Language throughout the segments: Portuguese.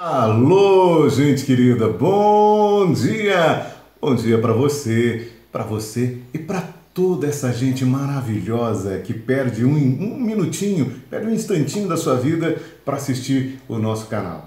Alô, gente querida, bom dia! Bom dia para você e para toda essa gente maravilhosa que perde um minutinho, perde um instantinho da sua vida para assistir o nosso canal.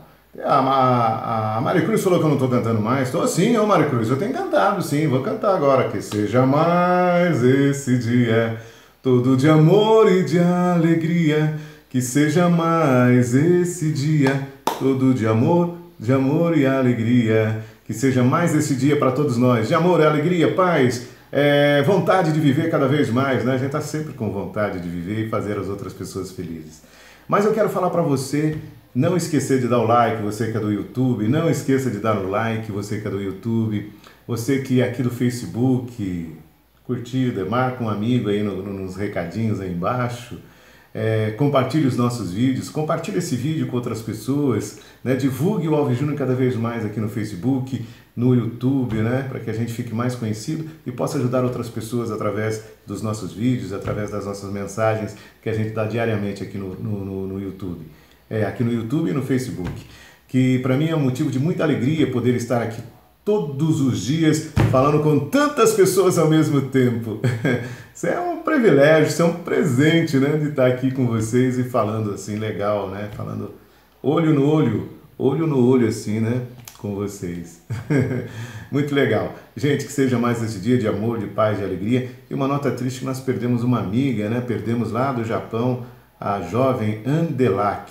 A Maricruz falou que eu não estou cantando mais. Estou sim, ô Maricruz, eu tenho cantado sim, vou cantar agora. Que seja mais esse dia, todo de amor e de alegria. Que seja mais esse dia, todo de amor e alegria. Que seja mais esse dia para todos nós, de amor, alegria, paz, vontade de viver cada vez mais, né? A gente está sempre com vontade de viver e fazer as outras pessoas felizes. Mas eu quero falar para você, não esquecer de dar o like, você que é do YouTube, não esqueça de dar o like, você que é do YouTube, você que é aqui do Facebook, curtida, marca um amigo aí nos recadinhos aí embaixo. Compartilhe os nossos vídeos, compartilhe esse vídeo com outras pessoas, né? Divulgue o Alves Júnior cada vez mais aqui no Facebook, no YouTube, né? Para que a gente fique mais conhecido e possa ajudar outras pessoas através dos nossos vídeos, através das nossas mensagens que a gente dá diariamente aqui no YouTube. Aqui no YouTube e no Facebook. Que para mim é um motivo de muita alegria poder estar aqui todos os dias falando com tantas pessoas ao mesmo tempo. Isso é um privilégio, isso é um presente, né, de estar aqui com vocês e falando assim legal, né, falando olho no olho assim, né, com vocês. Muito legal. Gente, que seja mais esse dia de amor, de paz, de alegria. E uma nota triste que nós perdemos uma amiga, né, perdemos lá do Japão a jovem Andelak.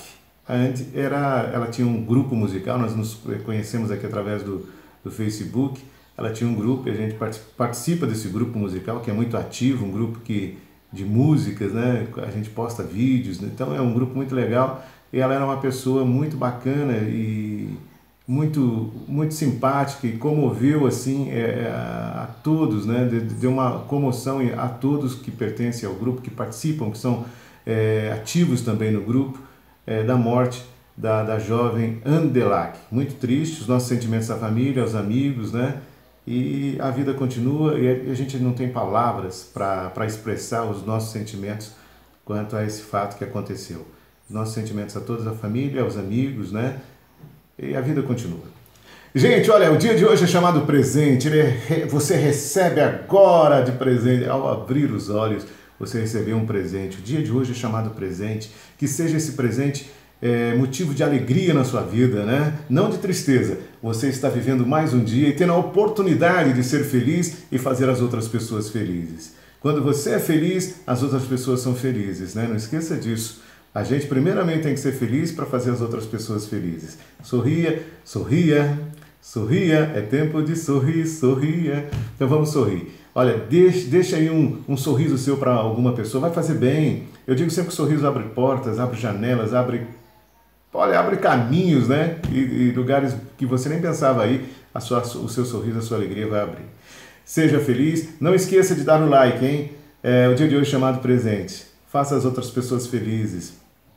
Ela tinha um grupo musical, nós nos conhecemos aqui através do Facebook. Ela tinha um grupo e a gente participa desse grupo musical que é muito ativo, um grupo de músicas, né? A gente posta vídeos, né? Então é um grupo muito legal e ela era uma pessoa muito bacana e muito simpática e comoveu assim a todos, né? Deu uma comoção a todos que pertencem ao grupo, que participam, que são ativos também no grupo, da morte da jovem Andelak. Muito triste, os nossos sentimentos à família, aos amigos, né? E a vida continua e a gente não tem palavras para expressar os nossos sentimentos quanto a esse fato que aconteceu. Os nossos sentimentos a toda a família, aos amigos, né? E a vida continua. Gente, olha, o dia de hoje é chamado presente. Você recebe agora de presente, ao abrir os olhos, você recebeu um presente. O dia de hoje é chamado presente. Que seja esse presente motivo de alegria na sua vida, né? Não de tristeza. Você está vivendo mais um dia e tendo a oportunidade de ser feliz e fazer as outras pessoas felizes. Quando você é feliz, as outras pessoas são felizes, né? Não esqueça disso. A gente primeiramente tem que ser feliz para fazer as outras pessoas felizes. Sorria, sorria, sorria, é tempo de sorrir, sorria. Então vamos sorrir. Olha, deixa aí um sorriso seu para alguma pessoa, vai fazer bem. Eu digo sempre que o sorriso abre portas, abre janelas, abre caminhos, né? E lugares que você nem pensava aí, o seu sorriso, a sua alegria vai abrir. Seja feliz, não esqueça de dar o like, hein? O dia de hoje é chamado presente. Faça as outras pessoas felizes.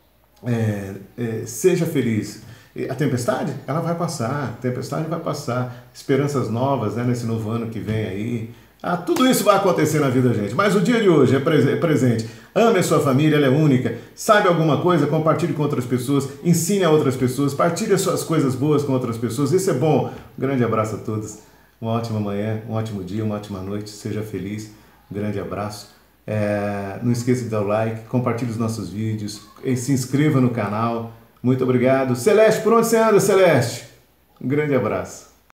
Seja feliz. A tempestade? Ela vai passar. A tempestade vai passar. Esperanças novas, né? Nesse novo ano que vem aí. Tudo isso vai acontecer na vida da gente, mas o dia de hoje é presente. Ame a sua família, ela é única. Sabe alguma coisa? Compartilhe com outras pessoas, ensine a outras pessoas, partilhe as suas coisas boas com outras pessoas. Isso é bom. Um grande abraço a todos. Uma ótima manhã, um ótimo dia, uma ótima noite. Seja feliz. Um grande abraço. Não esqueça de dar o like, compartilhe os nossos vídeos, se inscreva no canal. Muito obrigado. Celeste, por onde você anda, Celeste? Um grande abraço.